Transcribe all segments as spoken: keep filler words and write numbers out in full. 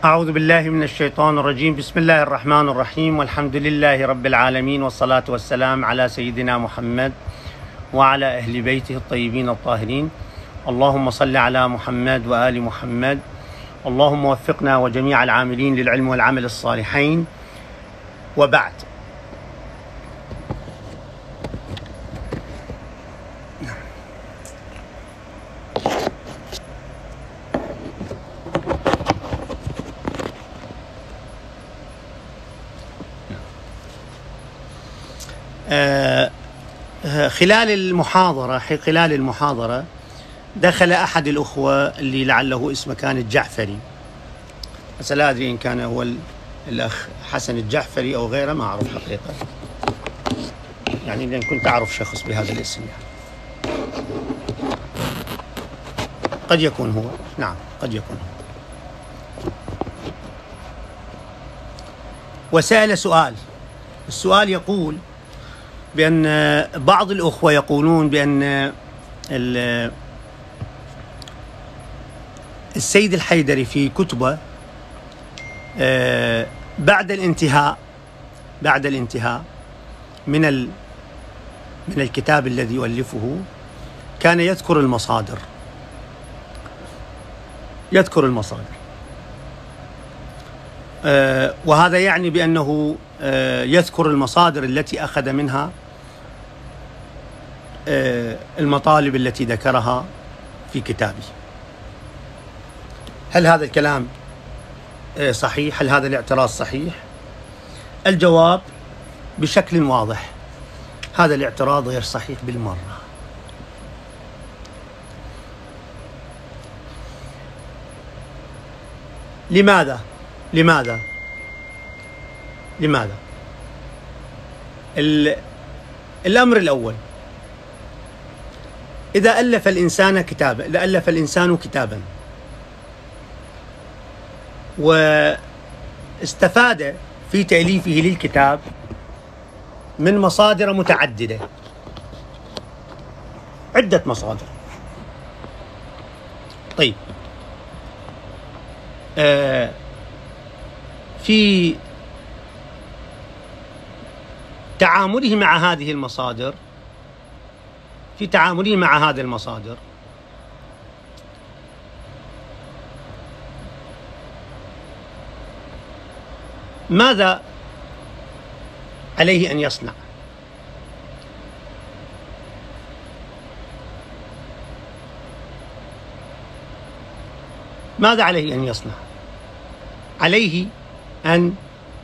أعوذ بالله من الشيطان الرجيم. بسم الله الرحمن الرحيم، والحمد لله رب العالمين، والصلاة والسلام على سيدنا محمد وعلى أهل بيته الطيبين الطاهرين. اللهم صل على محمد وآل محمد. اللهم وفقنا وجميع العاملين للعلم والعمل الصالحين، وبعد. خلال المحاضرة خلال المحاضرة دخل أحد الأخوة اللي لعله اسمه كان الجعفري، بس لا أدري إن كان هو الأخ حسن الجعفري أو غيره، ما أعرف حقيقة، يعني لأن كنت أعرف شخص بهذا الاسم، يعني قد يكون هو، نعم قد يكون هو. وسأل سؤال، السؤال يقول بأن بعض الأخوة يقولون بأن السيد الحيدري في كتبه بعد الانتهاء بعد الانتهاء من من الكتاب الذي يؤلفه كان يذكر المصادر يذكر المصادر وهذا يعني بأنه يذكر المصادر التي أخذ منها المطالب التي ذكرها في كتابه. هل هذا الكلام صحيح؟ هل هذا الاعتراض صحيح؟ الجواب بشكل واضح: هذا الاعتراض غير صحيح بالمرة. لماذا؟ لماذا؟ لماذا؟ الأمر الأول: إذا ألف الإنسان كتابا إذا ألف الإنسان كتابا واستفاد في تأليفه للكتاب من مصادر متعددة، عدة مصادر. طيب، آه في تعامله مع هذه المصادر في تعامله مع هذه المصادر ماذا عليه أن يصنع؟ ماذا عليه أن يصنع؟ عليه أن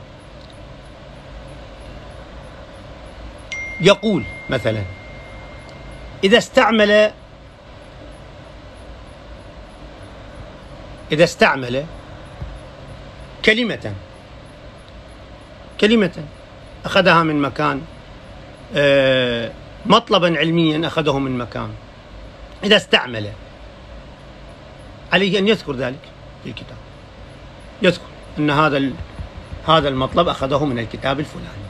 يقول مثلا: إذا استعمل إذا استعمل كلمة كلمة أخذها من مكان، مطلبا علميا أخذه من مكان، إذا استعمل عليه أن يذكر ذلك في الكتاب، يذكر أن هذا هذا المطلب أخذه من الكتاب الفلاني.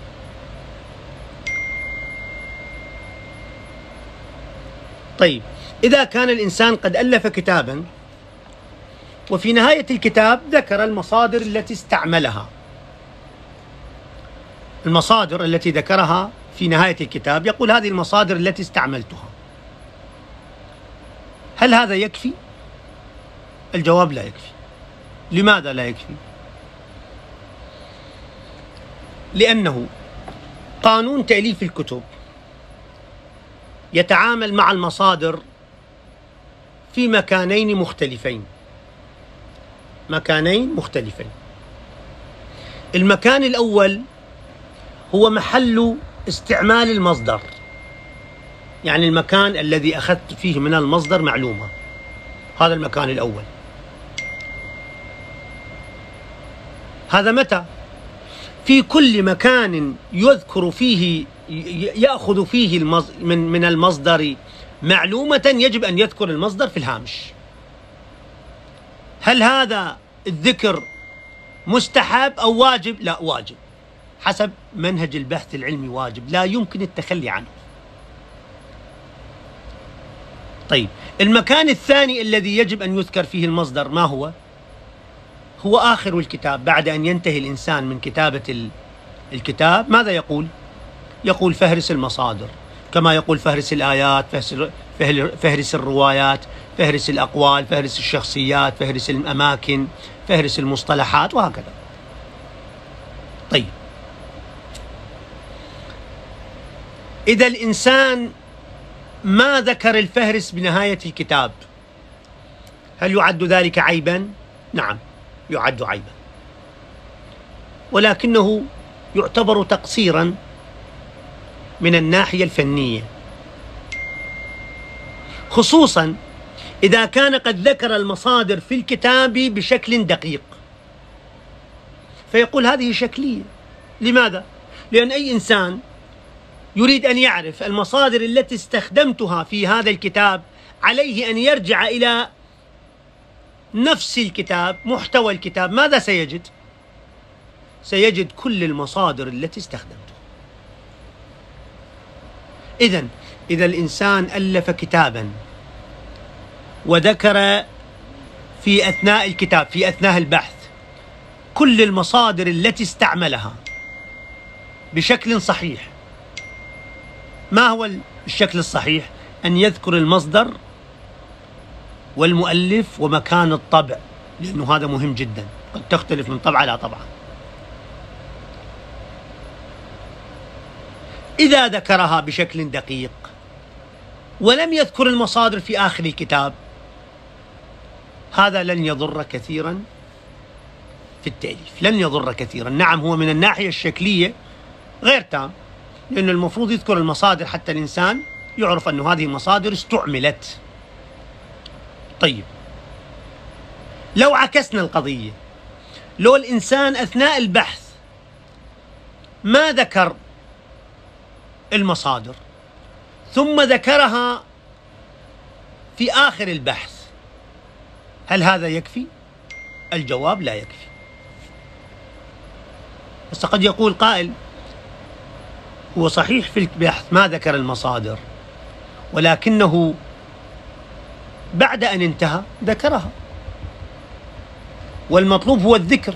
طيب، إذا كان الإنسان قد ألف كتابا وفي نهاية الكتاب ذكر المصادر التي استعملها، المصادر التي ذكرها في نهاية الكتاب، يقول: هذه المصادر التي استعملتها، هل هذا يكفي؟ الجواب: لا يكفي. لماذا لا يكفي؟ لأنه قانون تأليف الكتب يتعامل مع المصادر في مكانين مختلفين مكانين مختلفين المكان الأول هو محل استعمال المصدر، يعني المكان الذي أخذت فيه من المصدر معلومة، هذا المكان الأول. هذا متى؟ في كل مكان يذكر فيه يأخذ فيه من من المصدر معلومة يجب أن يذكر المصدر في الهامش. هل هذا الذكر مستحب أو واجب؟ لا، واجب، حسب منهج البحث العلمي واجب، لا يمكن التخلي عنه. طيب، المكان الثاني الذي يجب أن يذكر فيه المصدر ما هو؟ هو آخر الكتاب. بعد أن ينتهي الإنسان من كتابة الكتاب ماذا يقول؟ يقول فهرس المصادر، كما يقول فهرس الآيات، فهرس الروايات، فهرس الأقوال، فهرس الشخصيات، فهرس الأماكن، فهرس المصطلحات، وهكذا. طيب، إذا الإنسان ما ذكر الفهرس بنهاية الكتاب هل يعد ذلك عيبا؟ نعم، يعد عيبا، ولكنه يعتبر تقصيرا من الناحية الفنية، خصوصا إذا كان قد ذكر المصادر في الكتاب بشكل دقيق، فيقول هذه شكلية. لماذا؟ لأن أي إنسان يريد أن يعرف المصادر التي استخدمتها في هذا الكتاب عليه أن يرجع إلى نفس الكتاب، محتوى الكتاب. ماذا سيجد؟ سيجد كل المصادر التي استخدمتها. إذن إذا الإنسان ألف كتابا وذكر في أثناء الكتاب، في أثناء البحث، كل المصادر التي استعملها بشكل صحيح، ما هو الشكل الصحيح؟ أن يذكر المصدر والمؤلف ومكان الطبع، لأنه هذا مهم جدا، قد تختلف من طبعة إلى طبعة. إذا ذكرها بشكل دقيق ولم يذكر المصادر في آخر الكتاب، هذا لن يضر كثيرا في التأليف، لن يضر كثيرا. نعم، هو من الناحية الشكلية غير تام، لأنه المفروض يذكر المصادر حتى الإنسان يعرف أن هذه المصادر استعملت. طيب، لو عكسنا القضية، لو الإنسان أثناء البحث ما ذكر المصادر ثم ذكرها في آخر البحث، هل هذا يكفي؟ الجواب لا يكفي. بس قد يقول قائل هو صحيح في البحث ما ذكر المصادر، ولكنه بعد أن انتهى ذكرها، والمطلوب هو الذكر.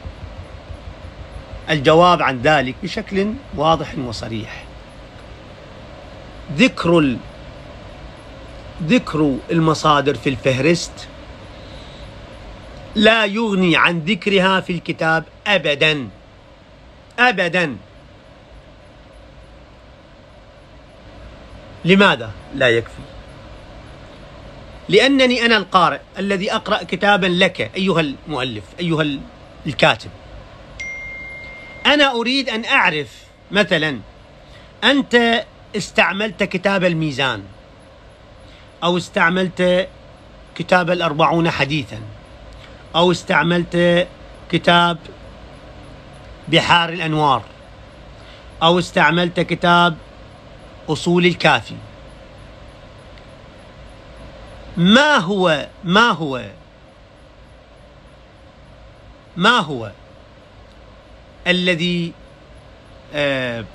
الجواب عن ذلك بشكل واضح وصريح: ذكر ال... ذكر المصادر في الفهرست لا يغني عن ذكرها في الكتاب أبدا أبدا. لماذا لا يكفي؟ لأنني أنا القارئ الذي أقرأ كتابا لك أيها المؤلف، أيها الكاتب، أنا أريد أن أعرف مثلا أنت استعملت كتاب الميزان، أو استعملت كتاب الأربعون حديثا، أو استعملت كتاب بحار الأنوار، أو استعملت كتاب أصول الكافي. ما هو ما هو ما هو الذي آه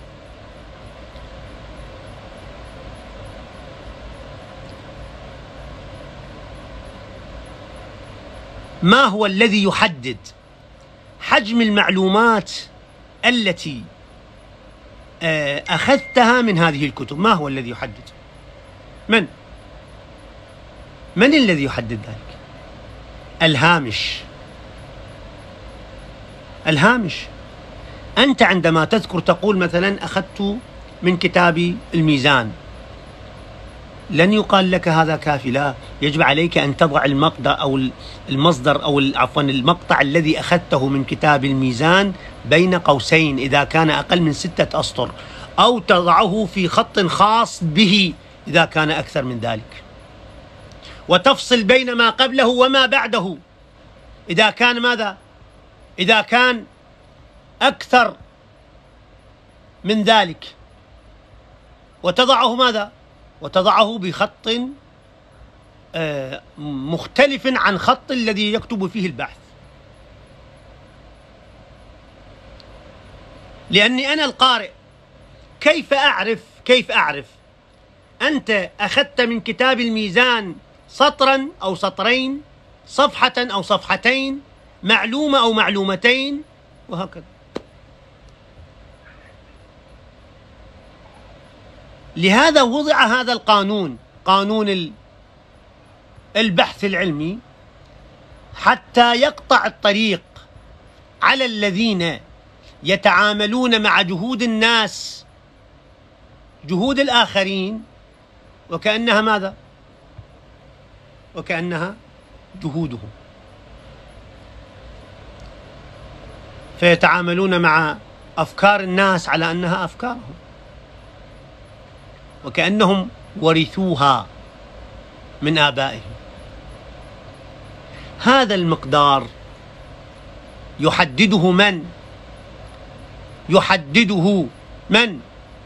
ما هو الذي يحدد حجم المعلومات التي آه أخذتها من هذه الكتب؟ ما هو الذي يحدد؟ من؟ من الذي يحدد ذلك؟ الهامش. الهامش. أنت عندما تذكر تقول مثلا أخذت من كتاب الميزان، لن يقال لك هذا كافي، لا، يجب عليك أن تضع المقطع أو المصدر أو عفوا المقطع الذي أخذته من كتاب الميزان بين قوسين إذا كان أقل من ستة أسطر، أو تضعه في خط خاص به إذا كان أكثر من ذلك، وتفصل بين ما قبله وما بعده إذا كان ماذا؟ إذا كان أكثر من ذلك، وتضعه ماذا؟ وتضعه بخط مختلف عن خط الذي يكتب فيه البحث. لأني أنا القارئ كيف أعرف كيف أعرف أنت أخذت من كتاب الميزان سطرا أو سطرين، صفحة أو صفحتين، معلومة أو معلومتين وهكذا. لهذا وضع هذا القانون، قانون البحث العلمي، حتى يقطع الطريق على الذين يتعاملون مع جهود الناس، جهود الآخرين، وكأنها ماذا؟ وكأنها جهودهم، فيتعاملون مع أفكار الناس على أنها أفكارهم، وكأنهم ورثوها من آبائهم. هذا المقدار يحدده من؟ يحدده من؟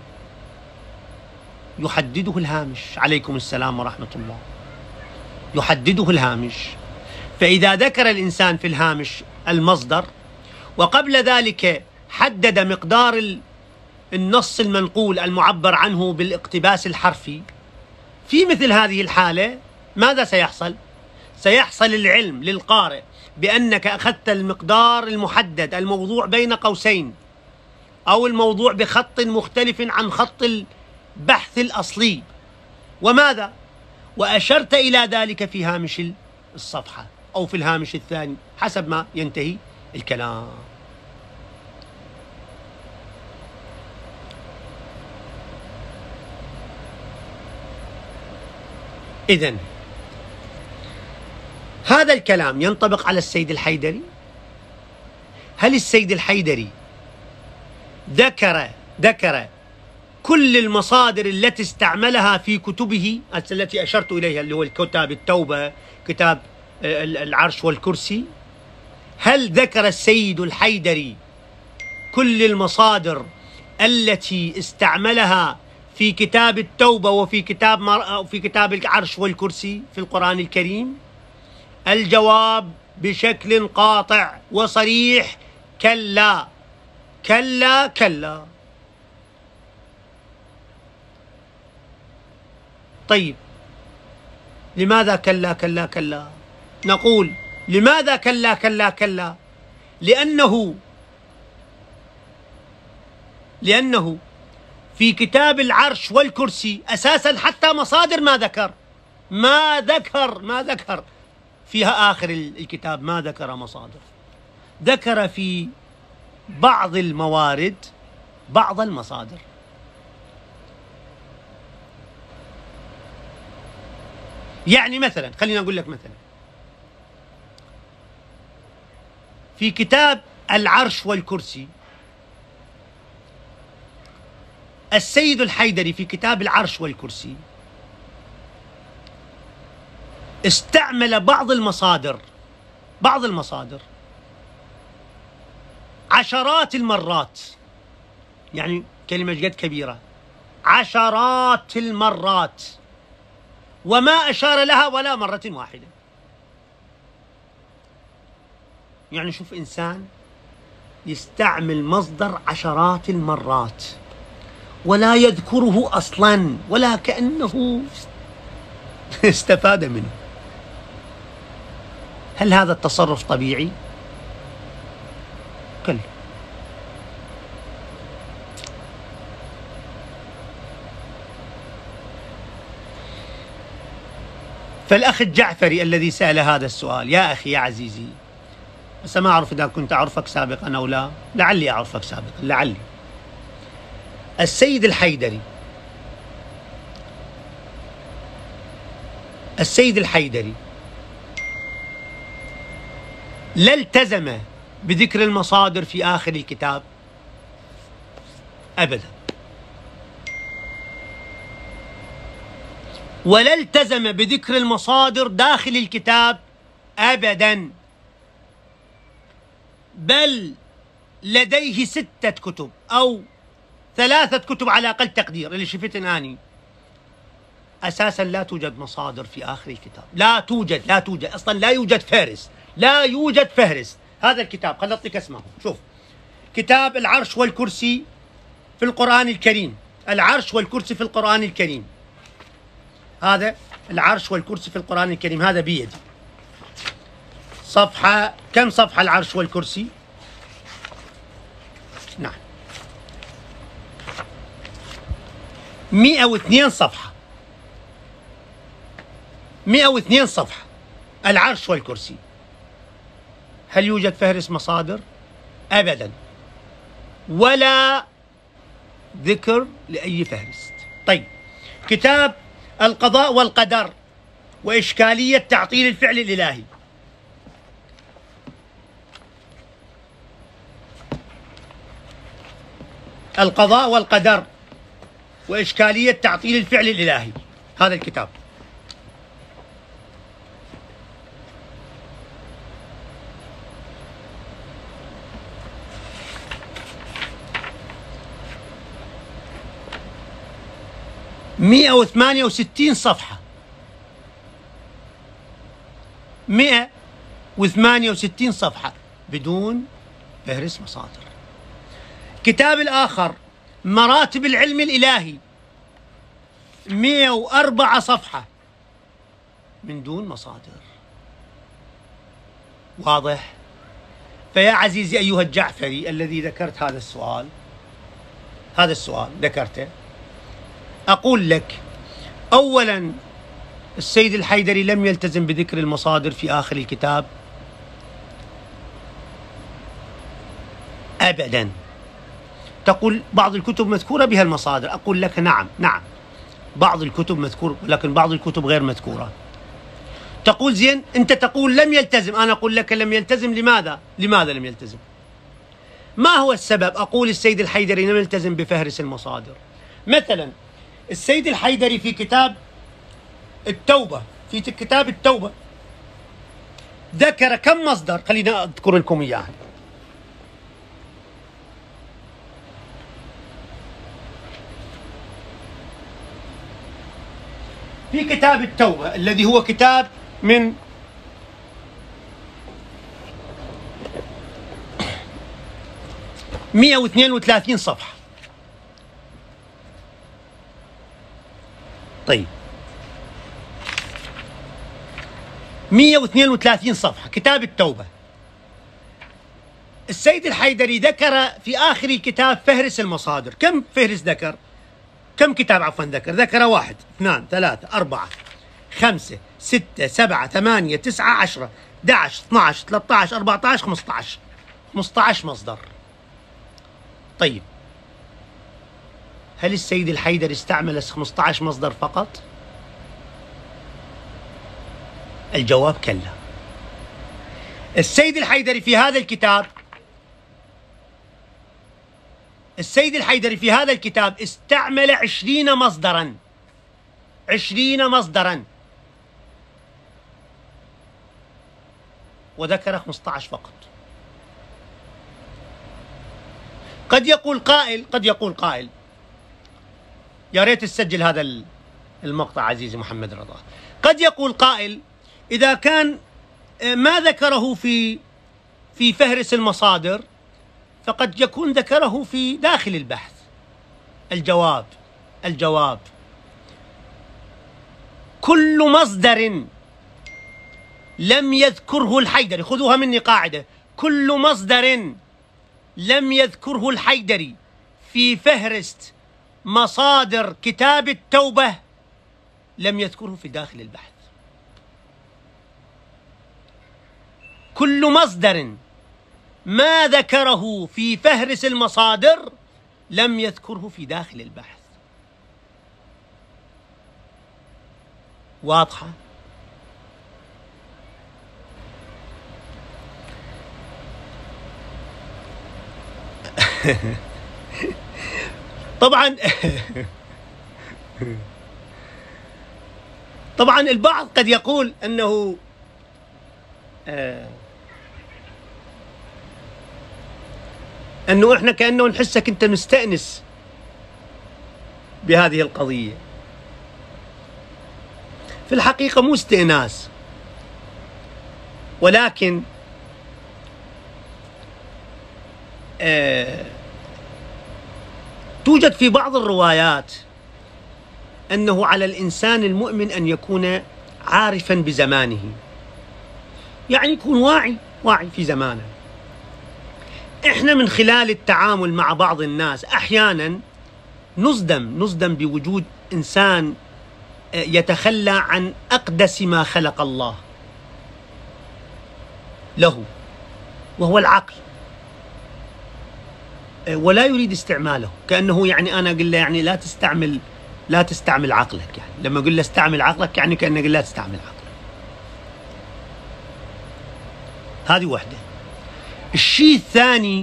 يحدده الهامش. عليكم السلام ورحمة الله. يحدده الهامش. فإذا ذكر الإنسان في الهامش المصدر، وقبل ذلك حدد مقدار النص المنقول المعبر عنه بالاقتباس الحرفي، في مثل هذه الحالة ماذا سيحصل؟ سيحصل العلم للقارئ بأنك أخذت المقدار المحدد الموضوع بين قوسين، أو الموضوع بخط مختلف عن خط البحث الأصلي، وماذا؟ وأشرت إلى ذلك في هامش الصفحة أو في الهامش الثاني حسب ما ينتهي الكلام. إذن هذا الكلام ينطبق على السيد الحيدري؟ هل السيد الحيدري ذكر ذكر كل المصادر التي استعملها في كتبه التي أشرت إليها، اللي هو كتاب التوبة، كتاب العرش والكرسي؟ هل ذكر السيد الحيدري كل المصادر التي استعملها في كتاب التوبة وفي كتاب مر... في كتاب العرش والكرسي في القرآن الكريم؟ الجواب بشكل قاطع وصريح: كلا كلا كلا. طيب لماذا كلا كلا كلا؟ نقول لماذا كلا كلا كلا؟ لأنه لأنه في كتاب العرش والكرسي أساسا حتى مصادر ما ذكر ما ذكر ما ذكر فيها آخر الكتاب ما ذكر مصادر، ذكر في بعض الموارد بعض المصادر. يعني مثلا خلينا أقول لك، مثلا في كتاب العرش والكرسي السيد الحيدري في كتاب العرش والكرسي استعمل بعض المصادر بعض المصادر عشرات المرات، يعني كلمة جد كبيرة، عشرات المرات، وما أشار لها ولا مرة واحدة. يعني شوف إنسان يستعمل مصدر عشرات المرات ولا يذكره أصلا ولا كأنه استفاد منه. هل هذا التصرف طبيعي؟ كلا. فالأخ الجعفري الذي سأل هذا السؤال، يا أخي يا عزيزي، بس ما أعرف إذا كنت أعرفك سابقا أو لا، لعلي أعرفك سابقا، لعلي. السيد الحيدري السيد الحيدري لا التزم بذكر المصادر في آخر الكتاب أبدا، ولا التزم بذكر المصادر داخل الكتاب أبدا، بل لديه ستة كتب أو ثلاثة كتب على أقل تقدير اللي شفتن أني أساسا لا توجد مصادر في آخر الكتاب، لا توجد لا توجد أصلا، لا يوجد فهرس، لا يوجد فهرس. هذا الكتاب خليني أعطيك اسمه، شوف كتاب العرش والكرسي في القرآن الكريم، العرش والكرسي في القرآن الكريم، هذا العرش والكرسي في القرآن الكريم، هذا بيدي صفحة كم صفحة العرش والكرسي؟ نعم مئة واثنين صفحة، مئة واثنين صفحة العرش والكرسي. هل يوجد فهرس مصادر؟ أبدا، ولا ذكر لأي فهرست. طيب، كتاب القضاء والقدر وإشكالية تعطيل الفعل الإلهي. القضاء والقدر وإشكالية تعطيل الفعل الإلهي، هذا الكتاب. مئة وثمانية وستين صفحة، مئة وثمانية وستين صفحة بدون فهرس مصادر. كتاب الآخر مراتب العلم الإلهي، مئة وأربعة صفحة من دون مصادر. واضح؟ فيا عزيزي أيها الجعفري الذي ذكرت هذا السؤال، هذا السؤال ذكرته، أقول لك أولا السيد الحيدري لم يلتزم بذكر المصادر في آخر الكتاب أبدا. تقول بعض الكتب مذكورة بها المصادر، أقول لك نعم نعم بعض الكتب مذكورة، لكن بعض الكتب غير مذكورة. تقول زين أنت تقول لم يلتزم، أنا أقول لك لم يلتزم. لماذا؟ لماذا لم يلتزم؟ ما هو السبب؟ أقول السيد الحيدري لم يلتزم بفهرس المصادر. مثلا السيد الحيدري في كتاب التوبة، في كتاب التوبة ذكر كم مصدر؟ خلينا أذكر لكم إياه. في كتاب التوبة الذي هو كتاب من مئة واثنين وثلاثين صفحة. طيب مئة واثنين وثلاثين صفحة كتاب التوبة. السيد الحيدري ذكر في آخر الكتاب فهرس المصادر. كم فهرس ذكر؟ كم كتاب عفوا ذكر؟ ذكر واحد اثنان ثلاثة أربعة خمسة ستة سبعة ثمانية تسعة عشرة أحد عشر اثني عشر ثلاثة عشر أربعة عشر خمسة عشر خمسة عشر مصدر. طيب هل السيد الحيدري استعمل خمسة عشر مصدر فقط؟ الجواب كلا. السيد الحيدري في هذا الكتاب السيد الحيدري في هذا الكتاب استعمل عشرين مصدرا، عشرين مصدرا، وذكر خمسة عشر فقط. قد يقول قائل قد يقول قائل يا ريت تسجل هذا المقطع عزيزي محمد رضا. قد يقول قائل إذا كان ما ذكره في في فهرس المصادر فقد يكون ذكره في داخل البحث. الجواب الجواب كل مصدر لم يذكره الحيدري، خذوها مني قاعدة، كل مصدر لم يذكره الحيدري في فهرست مصادر كتاب التوبة لم يذكره في داخل البحث. كل مصدر ما ذكره في فهرس المصادر لم يذكره في داخل البحث. واضحة؟ طبعا طبعا البعض قد يقول أنه آه أنه إحنا كأنه نحسك أنت مستأنس بهذه القضية. في الحقيقة مو استئناس، ولكن آه توجد في بعض الروايات أنه على الإنسان المؤمن أن يكون عارفا بزمانه، يعني يكون واعي واعي في زمانه. احنا من خلال التعامل مع بعض الناس احيانا نصدم نصدم بوجود انسان يتخلى عن اقدس ما خلق الله له وهو العقل، ولا يريد استعماله، كأنه يعني أنا أقول له يعني لا تستعمل لا تستعمل عقلك، يعني لما أقول له استعمل عقلك يعني كأنه أقول لا تستعمل عقلك. هذه واحدة. الشيء الثاني،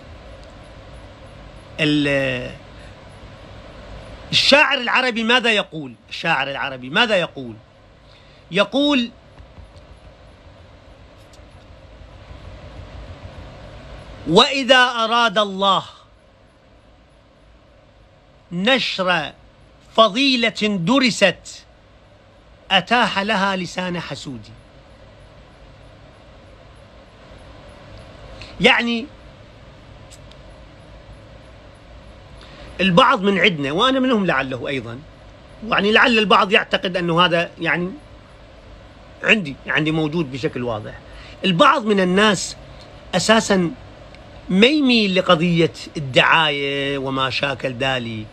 الشاعر العربي ماذا يقول؟ الشاعر العربي ماذا يقول؟ يقول: وإذا أراد الله نشر فضيلة درست أتاح لها لسان حسود. يعني البعض من عندنا وأنا منهم لعله أيضا، يعني لعل البعض يعتقد أنه هذا يعني عندي عندي موجود بشكل واضح. البعض من الناس أساسا ما يميل لقضية الدعاية وما شاكل ذلك،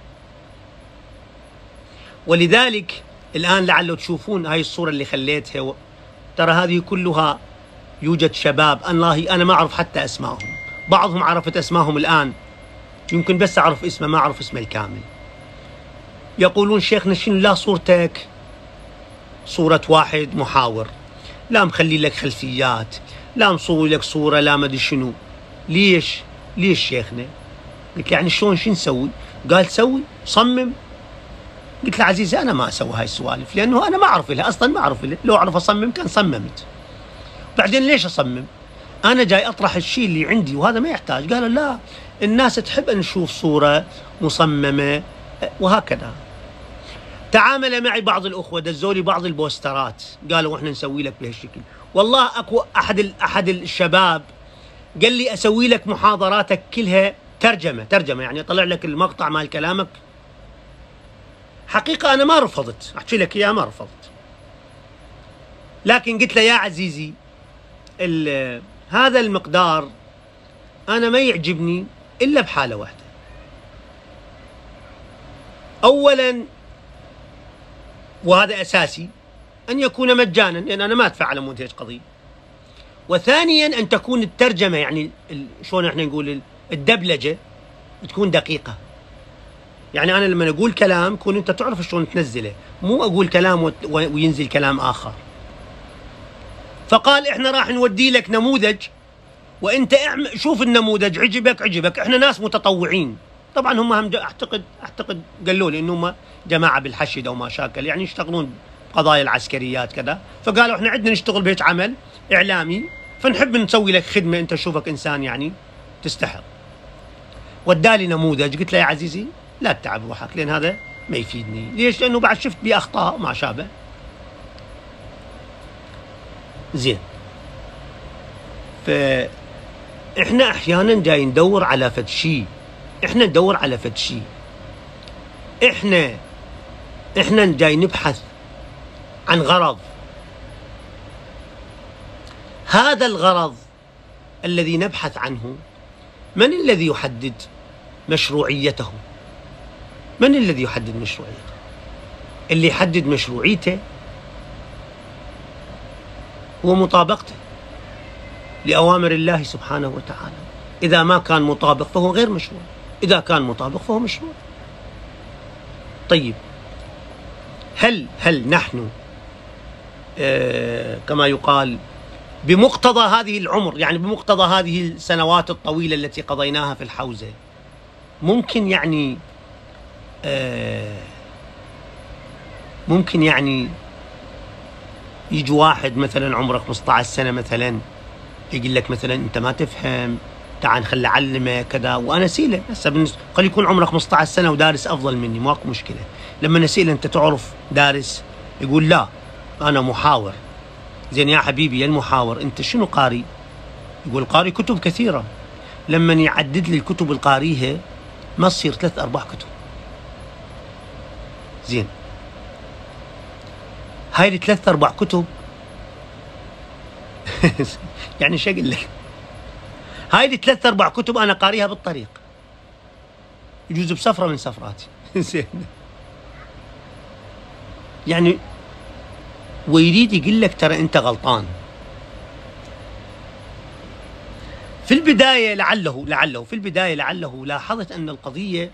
ولذلك الآن لعله تشوفون هاي الصورة اللي خليتها، ترى هذه كلها يوجد شباب الله أنا ما أعرف حتى أسمائهم، بعضهم عرفت أسمائهم الآن، يمكن بس أعرف اسمه ما أعرف اسمه الكامل. يقولون شيخنا شنو لا صورتك صورة واحد محاور، لا مخلي لك خلفيات، لا مصور لك صورة، لا مدري شنو. ليش؟ ليش شيخنا؟ قلت له يعني شلون شو نسوي؟ قال سوي صمم. قلت له عزيزي أنا ما أسوي هاي السوالف لأنه أنا ما أعرف لها أصلا، ما أعرف لها، لو أعرف أصمم كان صممت. بعدين ليش أصمم؟ أنا جاي أطرح الشيء اللي عندي وهذا ما يحتاج. قال لا الناس تحب أن نشوف صورة مصممة وهكذا. تعامل معي بعض الأخوة دزوا لي بعض البوسترات قالوا إحنا نسوي لك بهالشكل. والله أكو أحد أحد الشباب قال لي أسوي لك محاضراتك كلها ترجمة ترجمة يعني أطلع لك المقطع مال كلامك. حقيقة أنا ما رفضت، أحكي لك إياها ما رفضت، لكن قلت له يا عزيزي هذا المقدار أنا ما يعجبني إلا بحالة واحدة. أولا وهذا أساسي أن يكون مجانا لأن أنا ما أدفع على مونتاج قضية. وثانيا أن تكون الترجمة يعني شلون احنا نقول الدبلجة تكون دقيقة. يعني أنا لما أقول كلام كون أنت تعرف شلون تنزله، مو أقول كلام وينزل كلام آخر. فقال إحنا راح نودي لك نموذج وأنت شوف النموذج عجبك عجبك، إحنا ناس متطوعين. طبعا هم هم أعتقد أعتقد قالوا لي إنهم جماعة بالحشد أو ما شاكل يعني يشتغلون قضايا العسكريات كذا، فقالوا إحنا عندنا نشتغل بهيك عمل إعلامي فنحب نسوي لك خدمة أنت شوفك إنسان يعني تستحق. ودالي نموذج قلت له يا عزيزي لا تتعب روحك لأن هذا ما يفيدني. ليش؟ لأنه بعد شفت بيه أخطاء ما شابه. زين. فإحنا أحيانا جاي ندور على فد شيء، إحنا ندور على فد شيء، إحنا إحنا جاي نبحث عن غرض. هذا الغرض الذي نبحث عنه من الذي يحدد مشروعيته؟ من الذي يحدد مشروعيته؟ اللي يحدد مشروعيته هو مطابقته لأوامر الله سبحانه وتعالى. إذا ما كان مطابق فهو غير مشروع، إذا كان مطابق فهو مشروع. طيب هل هل نحن آه كما يقال بمقتضى هذه العمر يعني بمقتضى هذه السنوات الطويلة التي قضيناها في الحوزة ممكن يعني آه ممكن يعني يجي واحد مثلا عمره خمسة عشر سنة مثلا يقول لك مثلا انت ما تفهم تعال خلي اعلمك كذا، وانا اساله هسه قد يكون عمره خمسة عشر سنة ودارس افضل مني ماكو مشكلة. لما اساله انت تعرف دارس يقول لا انا محاور. زين يا حبيبي يا المحاور انت شنو قاري؟ يقول قاري كتب كثيرة. لما يعدد لي الكتب القاريها ما تصير ثلاث ارباع كتب. زين هاي الثلاث ارباع كتب يعني شو اقول لك؟ هاي دي ثلاث اربع كتب انا قاريها بالطريق، يجوز بسفره من سفراتي. زين يعني ويريد يقول لك ترى انت غلطان. في البدايه لعله لعله في البدايه لعله لاحظت ان القضيه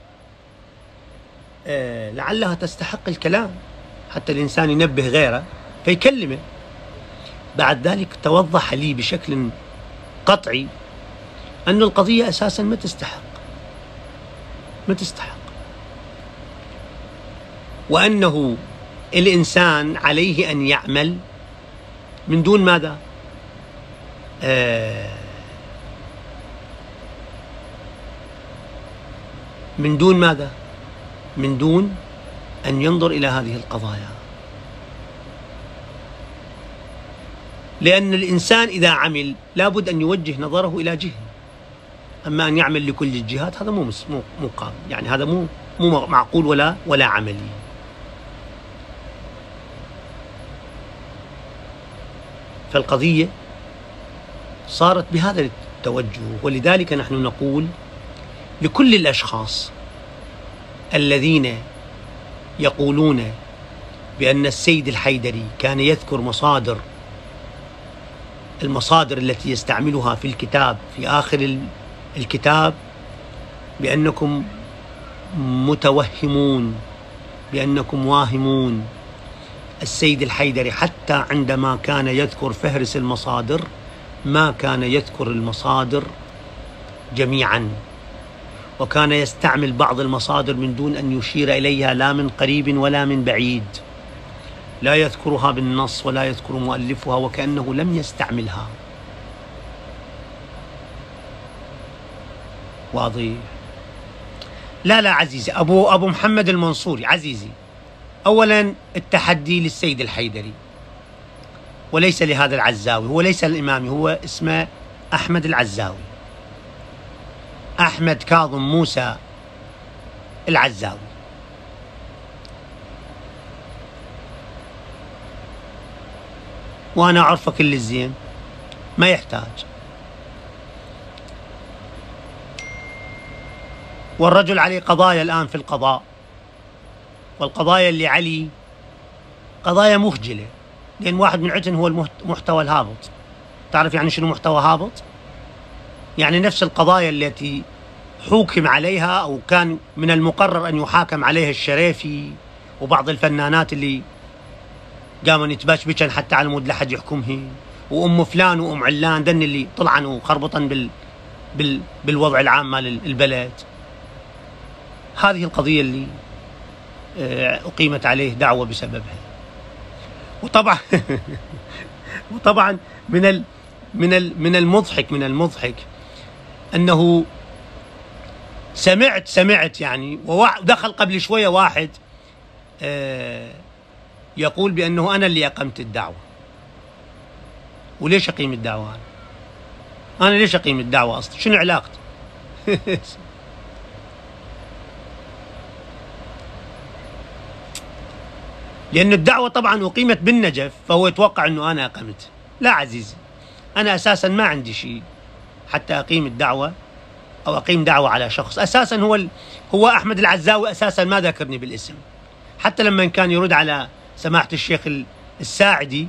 آه لعلها تستحق الكلام، حتى الانسان ينبه غيره فيكلمه. بعد ذلك توضح لي بشكل قطعي أن القضية أساسا ما تستحق ما تستحق وأنه الإنسان عليه أن يعمل من دون ماذا؟ آه من دون ماذا؟ من دون أن ينظر إلى هذه القضايا، لأن الإنسان إذا عمل لابد أن يوجه نظره إلى جهة، أما أن يعمل لكل الجهات هذا مو مو مو قابل، يعني هذا مو مو معقول ولا ولا عملي. فالقضية صارت بهذا التوجه، ولذلك نحن نقول لكل الأشخاص الذين يقولون بأن السيد الحيدري كان يذكر مصادر المصادر التي يستعملها في الكتاب في آخر الكتاب بأنكم متوهمون، بأنكم واهمون. السيد الحيدري حتى عندما كان يذكر فهرس المصادر ما كان يذكر المصادر جميعا، وكان يستعمل بعض المصادر من دون أن يشير إليها لا من قريب ولا من بعيد، لا يذكرها بالنص ولا يذكر مؤلفها وكأنه لم يستعملها. واضح؟ لا لا عزيزي، أبو أبو محمد المنصوري عزيزي، أولا التحدي للسيد الحيدري وليس لهذا العزاوي، هو ليس الإمامي، هو اسمه أحمد العزاوي، أحمد كاظم موسى العزاوي. وأنا أعرفه كل الزين، ما يحتاج. والرجل عليه قضايا الآن في القضاء، والقضايا اللي علي قضايا مخجلة، لأن واحد من عندهم هو المحتوى الهابط. تعرف يعني شنو محتوى هابط؟ يعني نفس القضايا التي حوكم عليها أو كان من المقرر أن يحاكم عليها الشريفي وبعض الفنانات اللي قاموا يتبشبشن حتى على مود لحد يحكمه، وأم فلان وأم علان دن اللي طلعن خربطا بال بال بالوضع العام مال البلد. هذه القضية اللي أقيمت عليه دعوة بسببها. وطبعا وطبعا من ال من ال من المضحك من المضحك أنه سمعت سمعت يعني ودخل قبل شوية واحد يقول بأنه أنا اللي أقمت الدعوة. وليش أقيم الدعوة أنا؟ أنا ليش أقيم الدعوة أصلا؟ شنو علاقتي؟ لأن الدعوة طبعا أقيمت بالنجف فهو يتوقع أنه أنا أقمت. لا عزيزي، أنا أساسا ما عندي شيء حتى أقيم الدعوة أو أقيم دعوة على شخص. أساسا هو ال... هو أحمد العزاوي أساسا ما ذكرني بالاسم، حتى لما كان يرد على سماحة الشيخ الساعدي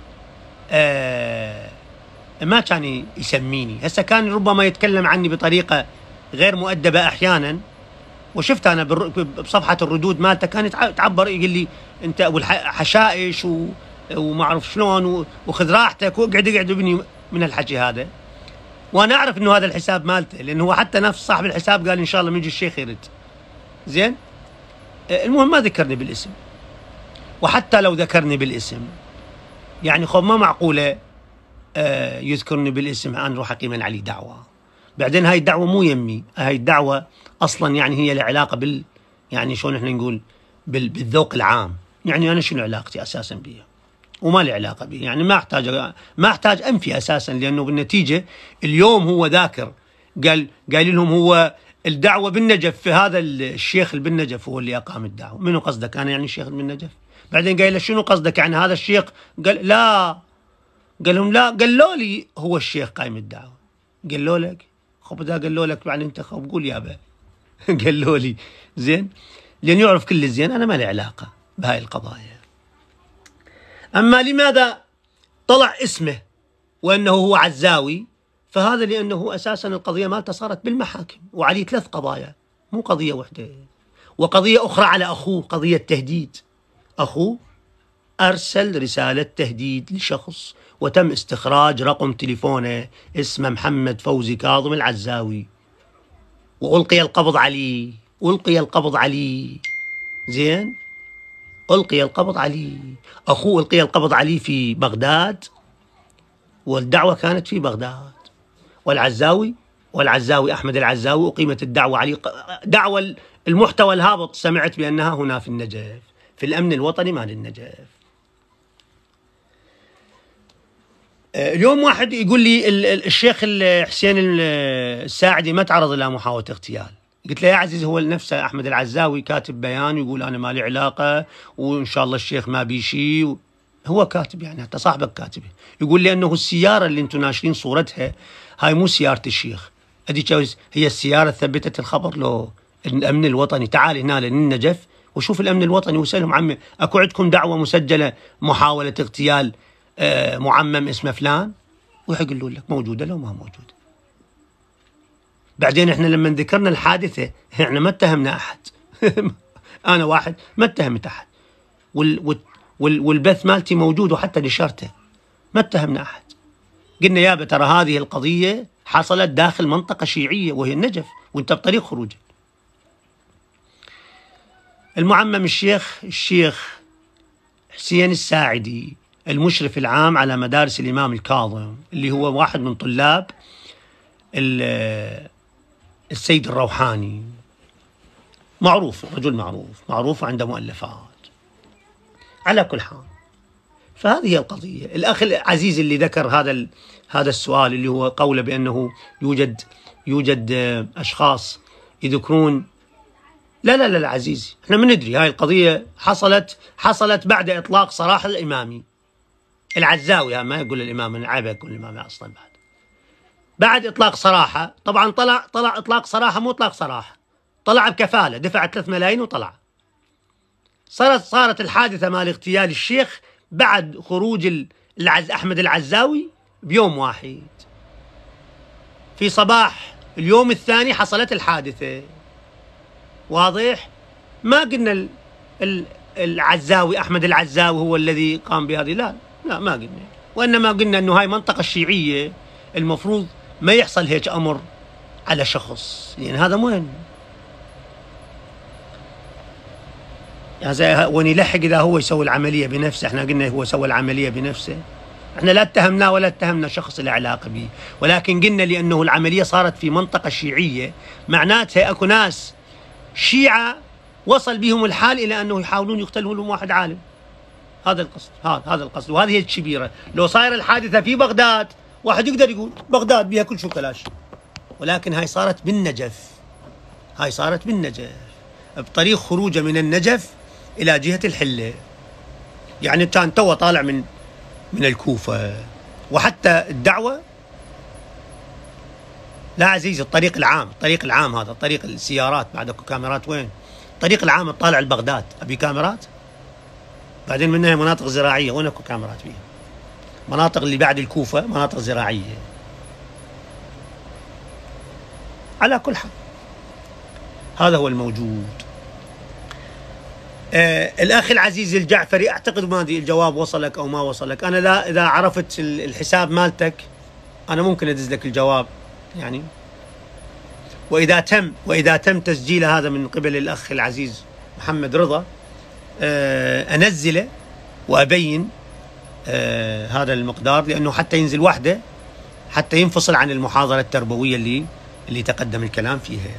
آه ما كان يسميني. هسه كان ربما يتكلم عني بطريقة غير مؤدبة أحيانا، وشفت أنا بصفحة الردود مالته كان يتعبر يقول لي أنت أبو الحشائش و... وما أعرف شلون وخذ راحتك واقعد اقعد ابني من الحكي هذا. وأنا أعرف إنه هذا الحساب مالته، لأنه هو حتى نفس صاحب الحساب قال إن شاء الله من يجي الشيخ يرد. زين؟ المهم ما ذكرني بالاسم، وحتى لو ذكرني بالاسم يعني خب ما معقولة آه يذكرني بالاسم أنا أروح أقيم عليه دعوة. بعدين هاي الدعوة مو يمي، هاي الدعوة أصلا يعني هي لها علاقة بال يعني شلون احنا نقول بال... بالذوق العام. يعني أنا شنو علاقتي أساسا بها؟ وما لي علاقة به، يعني ما أحتاج ما أحتاج أنفي أساسا، لأنه بالنتيجة اليوم هو ذاكر قال قال لهم هو الدعوة بالنجف في هذا الشيخ اللي بالنجف هو اللي أقام الدعوة. منو قصدك أنا يعني الشيخ بالنجف؟ بعدين قال له شنو قصدك يعني هذا الشيخ؟ قال لا قال لهم لا، قالوا لي هو الشيخ قايم الدعوة. قالوا لك؟ خب إذا قالوا لك بعد أنت خب قول يابا قالوا لي زين، لأن يعرف كل الزين أنا ما لي علاقة بهاي القضايا. أما لماذا طلع اسمه وأنه هو عزاوي؟ فهذا لأنه أساسا القضية مالته صارت بالمحاكم، وعليه ثلاث قضايا مو قضية واحدة، وقضية أخرى على أخوه، قضية تهديد. أخوه أرسل رسالة تهديد لشخص وتم استخراج رقم تليفونه اسمه محمد فوزي كاظم العزاوي، وألقي القبض عليه، ألقي القبض عليه زين، ألقي القبض عليه. أخوه ألقي القبض عليه في بغداد، والدعوة كانت في بغداد، والعزاوي والعزاوي أحمد العزاوي أقيمت الدعوة عليه. دعوة المحتوى الهابط سمعت بأنها هنا في النجف، في الأمن الوطني مال النجف. اليوم واحد يقول لي الشيخ حسين الساعدي ما تعرض إلى محاولة اغتيال. قلت له يا عزيز هو نفسه أحمد العزاوي كاتب بيان يقول أنا ما لي علاقة وإن شاء الله الشيخ ما بي شيء. هو كاتب يعني حتى صاحبك كاتبه، يقول لي أنه السيارة اللي أنتم ناشرين صورتها هاي مو سيارة الشيخ، هي السيارة ثبتت الخبر له الأمن الوطني. تعال هنا للنجف وشوف الأمن الوطني وسألهم عمي أكو عندكم دعوة مسجلة محاولة اغتيال آه معمم اسمه فلان؟ ويقولون لك موجودة لو ما موجودة. بعدين احنا لما ذكرنا الحادثة احنا ما اتهمنا أحد أنا واحد ما اتهمت أحد، وال وال والبث مالتي موجود وحتى نشرته، ما اتهمنا أحد. قلنا يابا ترى هذه القضية حصلت داخل منطقة شيعية وهي النجف وانت بطريق خروجك. المعمم الشيخ الشيخ حسين الساعدي المشرف العام على مدارس الإمام الكاظم، اللي هو واحد من طلاب السيد الروحاني، معروف، رجل معروف معروف وعنده مؤلفات. على كل حال فهذه القضية. الأخ العزيز اللي ذكر هذا هذا السؤال اللي هو قوله بأنه يوجد يوجد أشخاص يذكرون، لا لا لا عزيزي احنا ما ندري. هاي القضية حصلت حصلت بعد إطلاق سراح الإمامي العزاوي، ما يقول الإمام، أنا عيب أقول الإمام أصلا. بعد بعد إطلاق سراحه طبعا طلع طلع إطلاق سراحه مو إطلاق سراحه، طلع بكفالة، دفع ثلاثة ملايين وطلع. صارت صارت الحادثة مال اغتيال الشيخ بعد خروج العز أحمد العزاوي بيوم واحد. في صباح اليوم الثاني حصلت الحادثة. واضح؟ ما قلنا ال ال العزاوي أحمد العزاوي هو الذي قام بهذه، لا لا ما قلنا، وإنما قلنا أنه هاي منطقة الشيعية المفروض ما يحصل هيك أمر على شخص، لأن يعني هذا مهم. يعني وين يلحق إذا هو يسوي العملية بنفسه، احنا قلنا هو سوى العملية بنفسه، احنا لا اتهمناه ولا اتهمنا شخص له علاقة به، ولكن قلنا لأنه العملية صارت في منطقة شيعية معناتها اكو ناس شيعة وصل بهم الحال إلى أنه يحاولون يقتلوا لهم واحد عالم. هذا القصد، هذا هذا القصد، وهذه هي الشبيرة. لو صاير الحادثة في بغداد واحد يقدر يقول بغداد بها كل شيء كلاش، ولكن هاي صارت بالنجف، هاي صارت بالنجف بطريق خروجه من النجف إلى جهة الحلة. يعني كان تو طالع من من الكوفة، وحتى الدعوة لا عزيزي الطريق العام، الطريق العام هذا طريق السيارات، بعد اكو كاميرات وين؟ الطريق العام طالع لبغداد، ابي كاميرات؟ بعدين منها مناطق زراعية، وين اكو كاميرات فيها؟ مناطق اللي بعد الكوفة مناطق زراعية. على كل حال هذا هو الموجود. آه الأخ العزيز الجعفري، أعتقد ما أدري الجواب وصلك أو ما وصلك. أنا لا إذا عرفت الحساب مالتك أنا ممكن أدز لك الجواب يعني، وإذا تم وإذا تم تسجيل هذا من قبل الأخ العزيز محمد رضا آه أنزله وأبين آه هذا المقدار، لأنه حتى ينزل وحده حتى ينفصل عن المحاضرة التربوية اللي اللي تقدم الكلام فيها.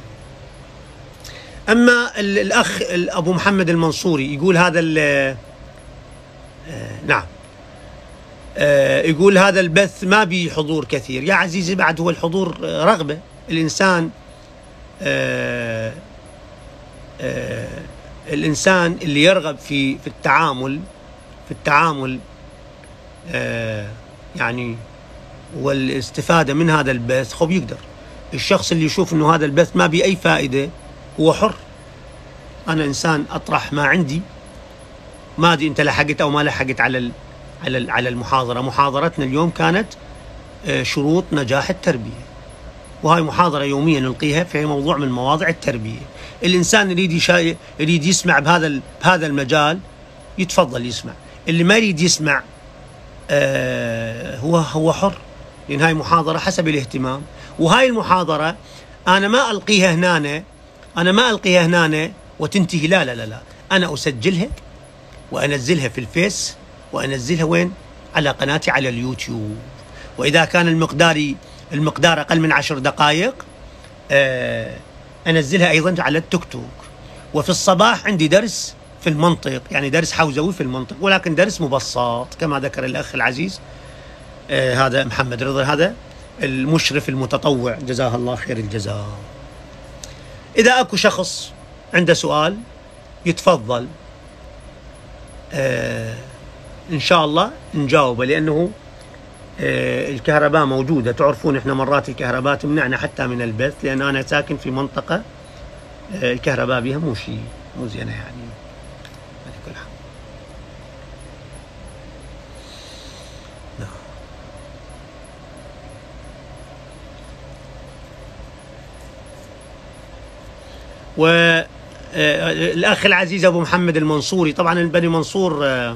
أما الأخ أبو محمد المنصوري يقول هذا آه نعم آه يقول هذا البث ما بي حضور كثير. يا عزيزي بعد هو الحضور رغبة الإنسان، آه آه الإنسان اللي يرغب في في التعامل في التعامل آه يعني والاستفادة من هذا البث، خب يقدر. الشخص اللي يشوف انه هذا البث ما بيه اي فائدة هو حر. انا انسان اطرح ما عندي، ما ادري انت لحقت او ما لحقت على على على المحاضرة. محاضرتنا اليوم كانت شروط نجاح التربية، وهاي محاضرة يوميا نلقيها في موضوع من مواضع التربية. الإنسان يريد يشا... يريد يسمع بهذا بهذا المجال يتفضل يسمع، اللي ما يريد يسمع آه هو هو حر، لأن هاي محاضرة حسب الاهتمام. وهاي المحاضرة أنا ما ألقيها هنا أنا ما ألقيها هنا وتنتهي، لا لا لا لا، أنا أسجلها وأنزلها في الفيس، وأنزلها وين؟ على قناتي على اليوتيوب. وإذا كان المقدار المقدار أقل من عشر دقائق آه أنزلها أيضا على التيك توك. وفي الصباح عندي درس في المنطق، يعني درس حوزوي في المنطق، ولكن درس مبسط كما ذكر الأخ العزيز آه هذا محمد رضا، هذا المشرف المتطوع جزاه الله خير الجزاء. إذا أكو شخص عنده سؤال يتفضل، آه إن شاء الله نجاوبه، لأنه آه الكهرباء موجودة. تعرفون إحنا مرات الكهرباء تمنعنا حتى من البث، لأن أنا ساكن في منطقة آه الكهرباء بها مو شيء مو زينة يعني. كل حال. نعم. والأخ العزيز أبو محمد المنصوري، طبعا بني منصور آه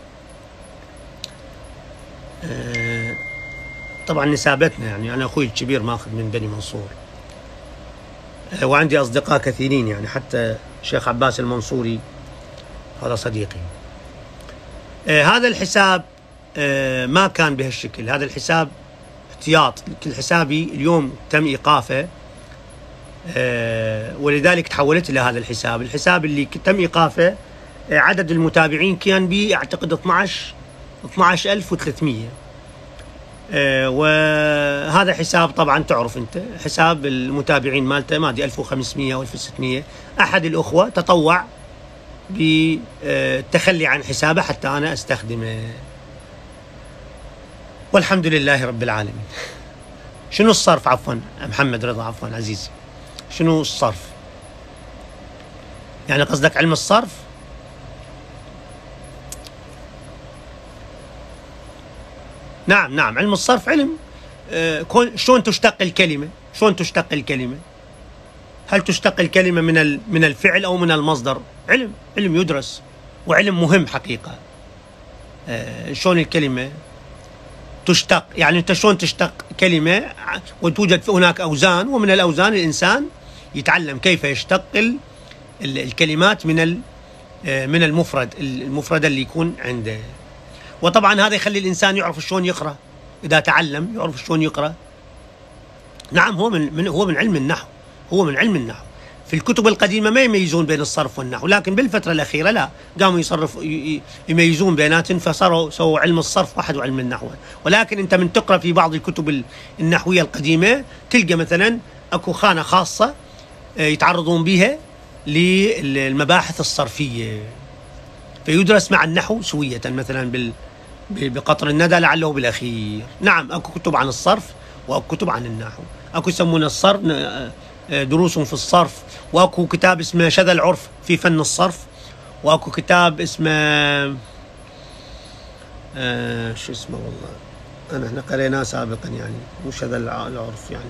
آه طبعا نسابتنا، يعني أنا أخوي الكبير ماخذ من بني منصور، آه وعندي أصدقاء كثيرين، يعني حتى الشيخ عباس المنصوري هذا صديقي. آه هذا الحساب آه ما كان بهالشكل، هذا الحساب احتياط. كل حسابي اليوم تم إيقافه، آه ولذلك تحولت إلى هذا الحساب. الحساب اللي تم إيقافه آه عدد المتابعين كان بي أعتقد اثنعش ألف وثلاثمئة، آه وهذا حساب طبعا تعرف أنت حساب المتابعين مالته ما أدري ألف وخمسمئة أو ألف وستمئة. أحد الأخوة تطوع بالتخلي عن حسابه حتى أنا أستخدمه، والحمد لله رب العالمين. شنو الصرف؟ عفوا محمد رضا، عفوا عزيزي، شنو الصرف؟ يعني قصدك علم الصرف؟ نعم نعم، علم الصرف علم آه شلون تشتق الكلمة، شلون تشتق الكلمة، هل تشتق الكلمة من من الفعل أو من المصدر؟ علم علم يدرس وعلم مهم حقيقة. آه شلون الكلمة تشتق، يعني أنت شلون تشتق كلمة، وتوجد هناك أوزان، ومن الأوزان الإنسان يتعلم كيف يشتق الكلمات من من المفرد المفرد اللي يكون عنده. وطبعا هذا يخلي الإنسان يعرف شلون يقرأ، إذا تعلم يعرف شلون يقرأ. نعم، هو من, من هو من علم النحو، هو من علم النحو. في الكتب القديمة ما يميزون بين الصرف والنحو، لكن بالفترة الأخيرة لا، قاموا يصرف يميزون بيناتهم، فصاروا سووا علم الصرف واحد وعلم النحو. ولكن أنت من تقرأ في بعض الكتب النحوية القديمة تلقى مثلا أكو خانة خاصة يتعرضون بها للمباحث الصرفية، فيدرس مع النحو سوية، مثلا بال بقطر الندى لعله بالأخير. نعم، أكو كتب عن الصرف وأكو كتب عن النحو، أكو يسمونه الصرف دروس في الصرف، واكو كتاب اسمه شذا العرف في فن الصرف، واكو كتاب اسمه آه شو اسمه والله انا احنا قريناه سابقا، يعني مو شذا العرف، يعني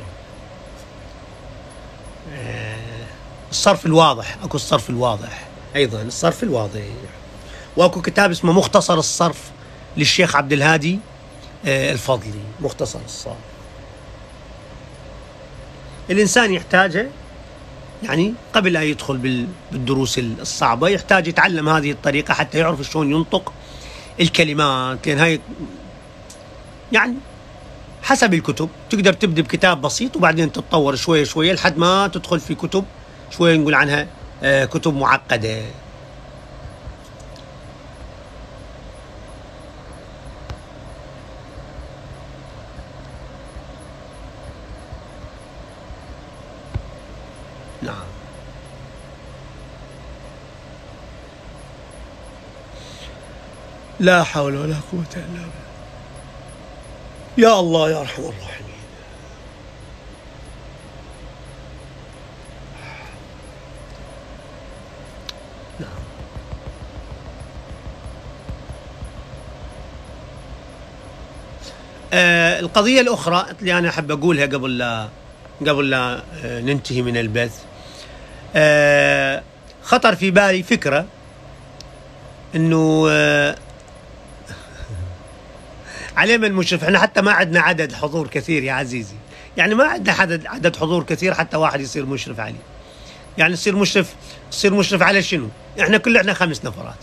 آه الصرف الواضح، اكو الصرف الواضح ايضا، الصرف الواضح. واكو كتاب اسمه مختصر الصرف للشيخ عبد الهادي آه الفضلي، مختصر الصرف. الإنسان يحتاجه، يعني قبل أن يدخل بالدروس الصعبة يحتاج يتعلم هذه الطريقة حتى يعرف شلون ينطق الكلمات، لأن هاي يعني حسب الكتب تقدر تبدأ بكتاب بسيط وبعدين تتطور شوية شوية لحد ما تدخل في كتب شوية نقول عنها آه كتب معقدة. نعم. لا حول ولا قوة إلا بالله. يا الله يا أرحم الراحمين. آه القضية الأخرى اللي أنا أحب أقولها قبل لا قبل لا آه ننتهي من البث، آه خطر في بالي فكرة إنه آه عليه من المشرف. احنا حتى ما عندنا عدد حضور كثير يا عزيزي، يعني ما عندنا عدد عدد حضور كثير حتى واحد يصير مشرف عليه. يعني يصير مشرف يصير مشرف على شنو؟ احنا كل احنا خمس نفرات.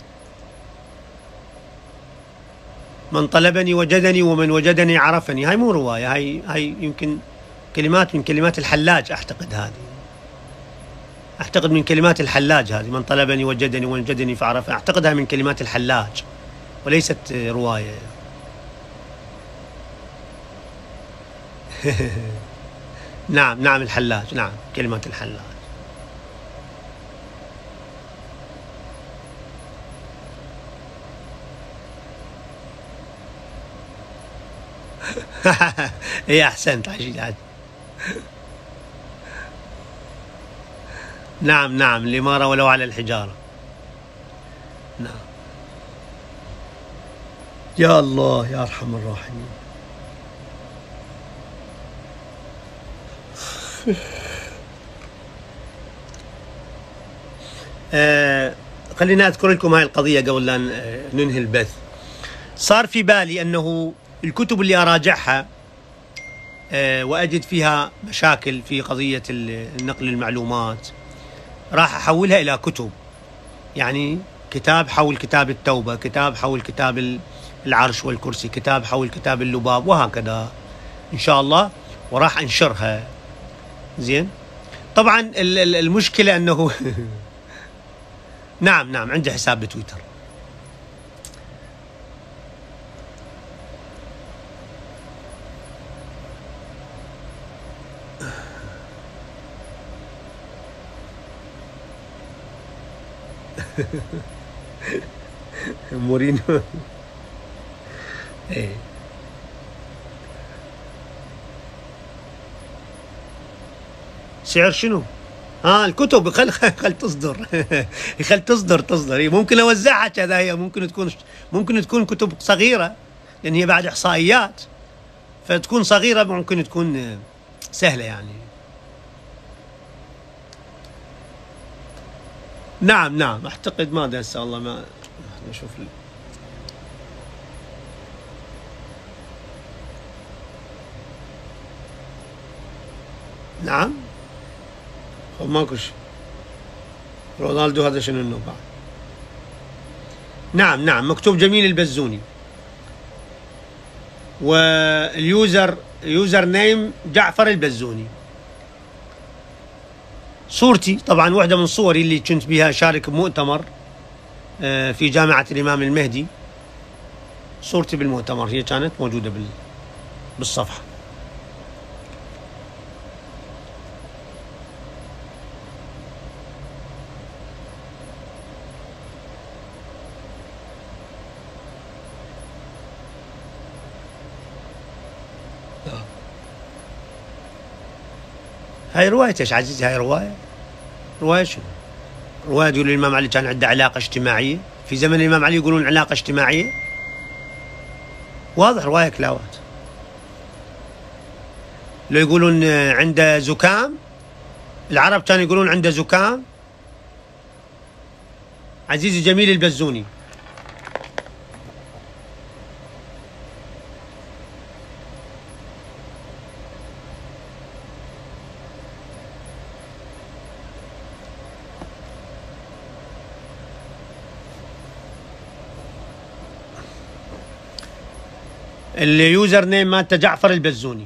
من طلبني وجدني ومن وجدني عرفني. هاي مو رواية، هاي هاي يمكن كلمات من كلمات الحلاج، اعتقد هذه اعتقد من كلمات الحلاج هذه. من طلبني وجدني ومن وجدني فعرفني، اعتقدها من كلمات الحلاج وليست رواية. نعم نعم الحلاج، نعم كلمات الحلاج. اي احسنت عجيب عجيب. نعم نعم الإمارة ولو على الحجارة. نعم. يا الله يا أرحم الراحمين. آه خليني أذكر لكم هاي القضية قبل لا ننهي البث. صار في بالي أنه الكتب اللي أراجعها آه وأجد فيها مشاكل في قضية نقل المعلومات راح أحولها إلى كتب، يعني كتاب حول كتاب التوبة، كتاب حول كتاب العرش والكرسي، كتاب حول كتاب اللباب، وهكذا إن شاء الله، وراح أنشرها. زين. طبعا المشكلة أنه نعم نعم عندي حساب بتويتر. مورينيو. ايه سعر شنو؟ اه الكتب خل خل تصدر. خل تصدر تصدر ممكن اوزعها كذا، هي ممكن تكون ممكن تكون كتب صغيره لان هي بعد احصائيات، فتكون صغيره ممكن تكون سهله يعني. نعم نعم اعتقد ما ادري هسه والله ما نشوف. نعم ماكو شيء. رونالدو هذا شنو انه بعد؟ نعم نعم مكتوب جميل البزوني، واليوزر يوزر نيم جعفر البزوني. صورتي طبعا واحدة من صوري اللي كنت بها شارك بمؤتمر في جامعة الإمام المهدي، صورتي بالمؤتمر هي كانت موجودة بالصفحة. هاي رواية ايش عزيزي؟ هاي رواية رواية شنو؟ رواية يقول الإمام علي كان عنده علاقة اجتماعية في زمن الإمام علي، يقولون علاقة اجتماعية، واضح رواية كلاوات. لو يقولون عنده زكام، العرب كانوا يقولون عنده زكام. عزيزي جميل البزوني. اليوزر نيم مالته جعفر البزوني.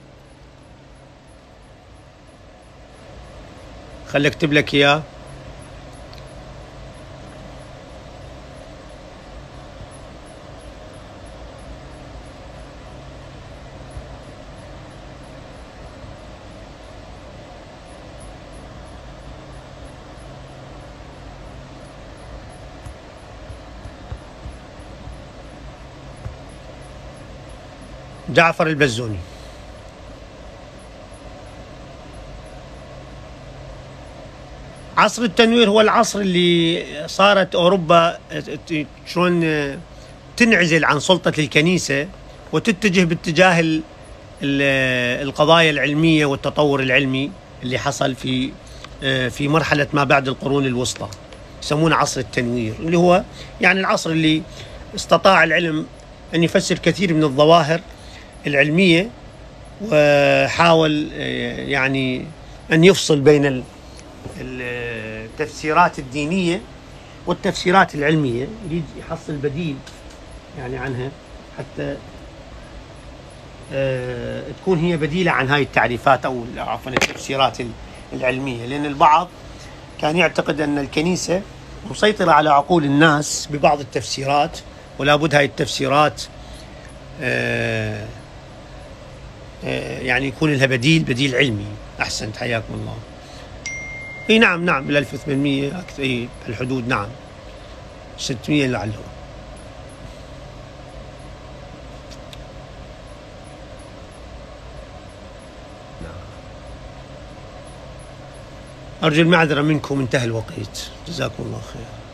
خلي اكتب لك اياه. جعفر البزوني. عصر التنوير هو العصر اللي صارت أوروبا شلون تنعزل عن سلطة الكنيسة وتتجه باتجاه القضايا العلمية والتطور العلمي اللي حصل في في مرحلة ما بعد القرون الوسطى، يسمونه عصر التنوير، اللي هو يعني العصر اللي استطاع العلم أن يفسر كثير من الظواهر العلمية، وحاول يعني أن يفصل بين التفسيرات الدينية والتفسيرات العلمية، يريد يحصل بديل يعني عنها حتى أه تكون هي بديلة عن هاي التعريفات أو عفوا التفسيرات العلمية، لأن البعض كان يعتقد أن الكنيسة مسيطرة على عقول الناس ببعض التفسيرات، ولا بد هاي التفسيرات أه أه يعني يكون لها بديل بديل علمي. أحسنت، حياكم الله. اي نعم نعم بال ألف وثمانمئة اكثر، اي الحدود، نعم ستمئة لعله. أرجو المعذرة منكم، انتهى الوقت، جزاكم الله خير.